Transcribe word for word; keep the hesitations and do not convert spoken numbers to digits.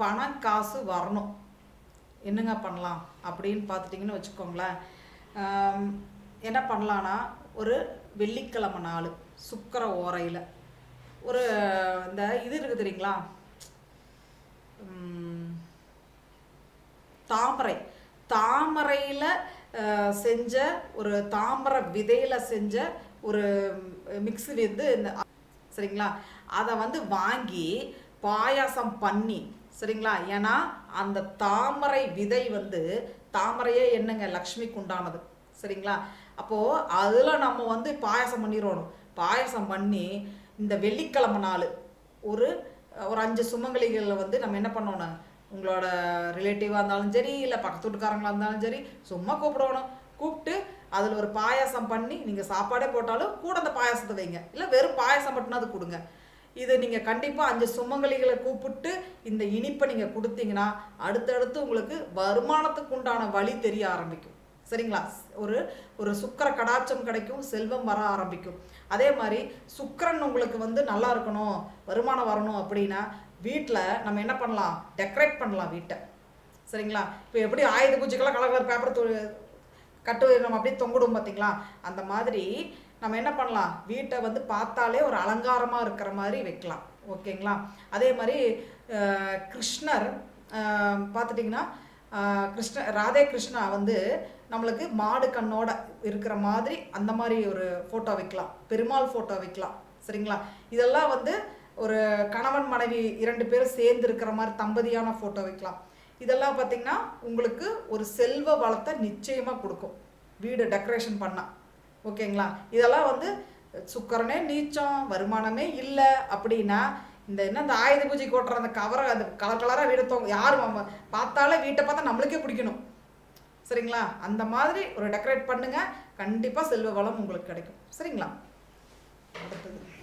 பணம் காசு வரணும். என்னங்க பண்ணலாம் அப்படின்னு பார்த்துட்டிங்கன்னு வச்சுக்கோங்களேன். என்ன பண்ணலான்னா, ஒரு வெள்ளிக்கிழமை நாள் சுக்கிர ஓரையில் ஒரு இந்த இது இருக்குது தெரியுங்களா, தாமரை தாமரையில் செஞ்ச ஒரு தாமரை விதையில் செஞ்ச ஒரு மிக்ஸ் வந்து இந்த சரிங்களா, அதை வந்து வாங்கி பாயாசம் பண்ணி சரிங்களா. ஏன்னா அந்த தாமரை விதை வந்து தாமரையே என்னங்க லக்ஷ்மிக்கு உண்டானது சரிங்களா. அப்போது அதில் நம்ம வந்து பாயாசம் பண்ணிடணும். பாயாசம் பண்ணி இந்த வெள்ளிக்கிழமை நாள் ஒரு ஒரு அஞ்சு சுமங்கலிகளில் வந்து நம்ம என்ன பண்ணணும், உங்களோட ரிலேட்டிவாக இருந்தாலும் சரி இல்லை பக்கத்து வீட்டுக்காரங்களாக இருந்தாலும் சரி சும்மா கூப்பிடணும். கூப்பிட்டு அதில் ஒரு பாயாசம் பண்ணி நீங்கள் சாப்பாடே போட்டாலும் கூட அந்த பாயாசத்தை வைங்க, இல்லை வெறும் பாயாசம் மட்டும்னா அது கொடுங்க. இது நீங்கள் கண்டிப்பாக அஞ்சு சுமங்கலிகளை கூப்பிட்டு இந்த இனிப்பை நீங்கள் கொடுத்தீங்கன்னா அடுத்தடுத்து உங்களுக்கு வருமானத்துக்கு உண்டான வழி தெரிய ஆரம்பிக்கும் சரிங்களா. ஒரு ஒரு சுக்கிர கடாட்சம் கிடைக்கும், செல்வம் வர ஆரம்பிக்கும். அதே மாதிரி சுக்கிரன் உங்களுக்கு வந்து நல்லா இருக்கணும், வருமானம் வரணும் அப்படின்னா வீட்டில் நம்ம என்ன பண்ணலாம், டெக்கரேட் பண்ணலாம் வீட்டை சரிங்களா. இப்போ எப்படி ஆயுத பூஜைக்கெல்லாம் கலர் கலர் பேப்பர் கட்டு நம்ம அப்படியே தொங்கிடும் பார்த்தீங்களா, அந்த மாதிரி நம்ம என்ன பண்ணலாம், வீட்டை வந்து பார்த்தாலே ஒரு அலங்காரமாக இருக்கிற மாதிரி வைக்கலாம் ஓகேங்களா. அதே மாதிரி கிருஷ்ணர் பார்த்துட்டிங்கன்னா கிருஷ்ண ராதே கிருஷ்ணா வந்து நம்மளுக்கு மாடு கண்ணோட இருக்கிற மாதிரி அந்த மாதிரி ஒரு ஃபோட்டோ வைக்கலாம், பெருமாள் ஃபோட்டோ வைக்கலாம் சரிங்களா. இதெல்லாம் வந்து ஒரு கணவன் மனைவி இரண்டு பேரும் சேர்ந்து இருக்கிற மாதிரி தம்பதியான ஃபோட்டோ வைக்கலாம். இதெல்லாம் பார்த்திங்கன்னா உங்களுக்கு ஒரு செல்வ வளத்தை நிச்சயமாக கொடுக்கும் வீடு டெக்கரேஷன் பண்ணால் ஓகேங்களா. இதெல்லாம் வந்து சுக்கரனே நீச்சம், வருமானமே இல்லை அப்படின்னா இந்த என்ன இந்த ஆயுத பூஜைக்கு ஓட்டுற அந்த கவரை அந்த கலர் கலராக வீடு தோங்க யாரும் பார்த்தாலே வீட்டை பார்த்தா நம்மளுக்கே பிடிக்கணும் சரிங்களா. அந்த மாதிரி ஒரு டெக்கரேட் பண்ணுங்கள், கண்டிப்பாக செல்வ வளம் உங்களுக்கு கிடைக்கும் சரிங்களா. அடுத்தது